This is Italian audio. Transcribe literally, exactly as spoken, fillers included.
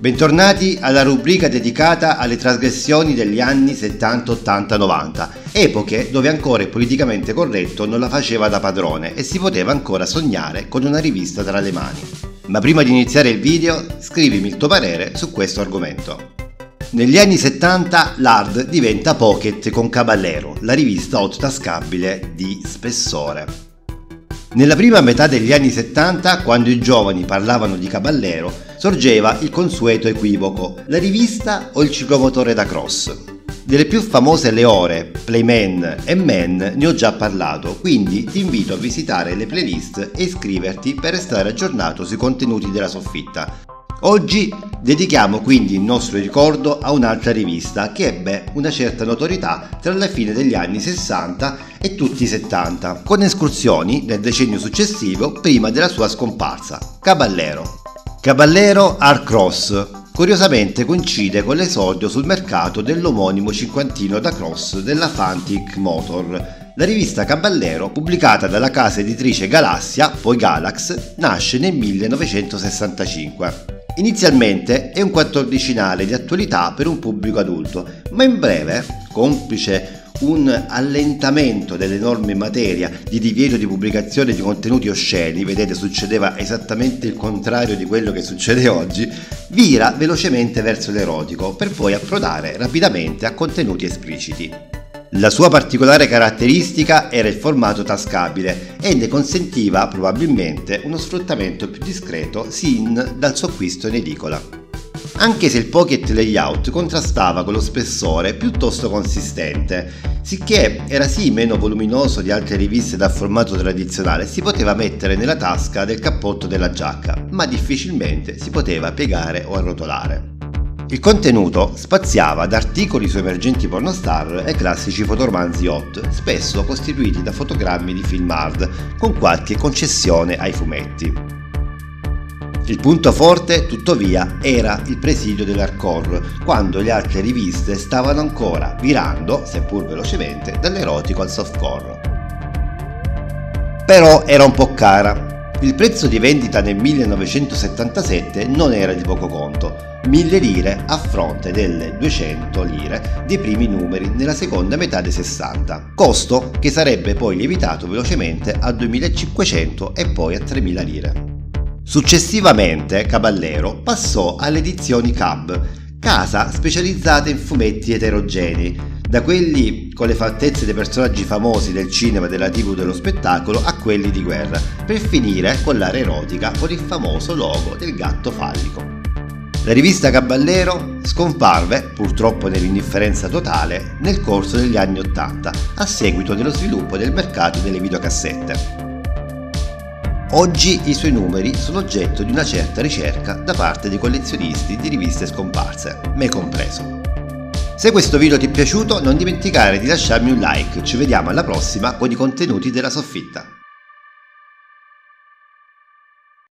Bentornati alla rubrica dedicata alle trasgressioni degli anni settanta, ottanta, novanta, epoche dove ancora il politicamente corretto non la faceva da padrone e si poteva ancora sognare con una rivista tra le mani. Ma prima di iniziare il video, scrivimi il tuo parere su questo argomento. Negli anni settanta l'Hard diventa Pocket con Caballero, la rivista hot tascabile di spessore. Nella prima metà degli anni settanta, quando i giovani parlavano di Caballero, sorgeva il consueto equivoco: la rivista o il ciclomotore da cross? Delle più famose le ore, Playman e Men, ne ho già parlato, quindi ti invito a visitare le playlist e iscriverti per restare aggiornato sui contenuti della soffitta. Oggi dedichiamo quindi il nostro ricordo a un'altra rivista che ebbe una certa notorietà tra la fine degli anni sessanta e tutti i settanta, con escursioni nel decennio successivo prima della sua scomparsa: Caballero. Caballero Hard Cross curiosamente coincide con l'esordio sul mercato dell'omonimo cinquantino da cross della Fantic Motor. La rivista Caballero, pubblicata dalla casa editrice Galassia, poi Galax, nasce nel millenovecentosessantacinque. Inizialmente è un quattordicinale di attualità per un pubblico adulto, ma in breve, complice un allentamento delle norme in materia di divieto di pubblicazione di contenuti osceni, vedete succedeva esattamente il contrario di quello che succede oggi, vira velocemente verso l'erotico per poi approdare rapidamente a contenuti espliciti. La sua particolare caratteristica era il formato tascabile e ne consentiva probabilmente uno sfruttamento più discreto sin dal suo acquisto in edicola. Anche se il pocket layout contrastava con lo spessore piuttosto consistente, sicché era sì meno voluminoso di altre riviste dal formato tradizionale, si poteva mettere nella tasca del cappotto della giacca, ma difficilmente si poteva piegare o arrotolare. Il contenuto spaziava da articoli su emergenti pornostar e classici fotoromanzi hot, spesso costituiti da fotogrammi di film hard, con qualche concessione ai fumetti. Il punto forte, tuttavia, era il presidio dell'hardcore, quando le altre riviste stavano ancora virando, seppur velocemente, dall'erotico al softcore. Però era un po' cara. Il prezzo di vendita nel millenovecentosettantasette non era di poco conto, mille lire a fronte delle duecento lire dei primi numeri nella seconda metà dei sessanta, costo che sarebbe poi lievitato velocemente a duemilacinquecento e poi a tremila lire. Successivamente Caballero passò alle edizioni Cab, casa specializzata in fumetti eterogenei, da quelli con le fattezze dei personaggi famosi del cinema, della tivù, dello spettacolo, a quelli di guerra, per finire con l'area erotica con il famoso logo del gatto fallico. La rivista Caballero scomparve, purtroppo nell'indifferenza totale, nel corso degli anni ottanta, a seguito dello sviluppo del mercato delle videocassette. Oggi i suoi numeri sono oggetto di una certa ricerca da parte dei collezionisti di riviste scomparse, me compreso. Se questo video ti è piaciuto, non dimenticare di lasciarmi un like, ci vediamo alla prossima con i contenuti della soffitta.